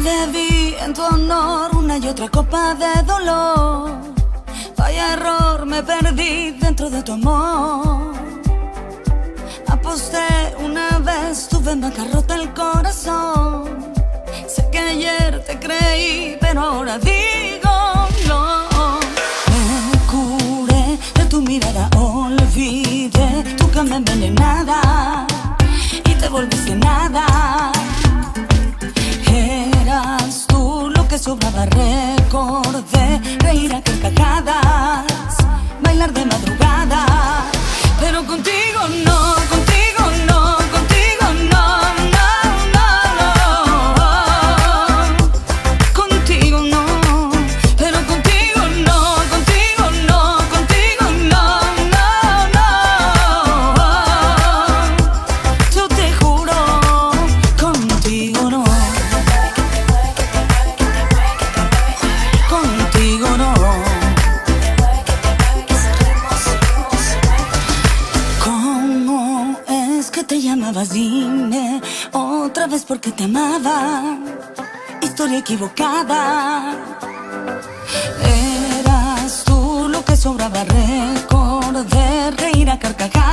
Bebí en tu honor una y otra copa de dolor. Vaya error, me perdí dentro de tu amor. Aposté una vez, tuve en bancarrota el corazón. Sé que ayer te creí, pero ahora digo no. Me curé de tu mirada, olvidé tu cama envenenada y te volviste nada. Eras tú lo que sobraba, recordé reír a carcajadas, bailar de madrugada, pero contigo no, contigo no, contigo no, no, no, no, contigo no, pero contigo no, contigo no, contigo no, no, no, yo te juro, contigo no. Contigo no. ¿Cómo es que te llamabas? Dime otra vez porque te amaba. Historia equivocada. Eras tú lo que sobraba, recordé reír a carcajadas.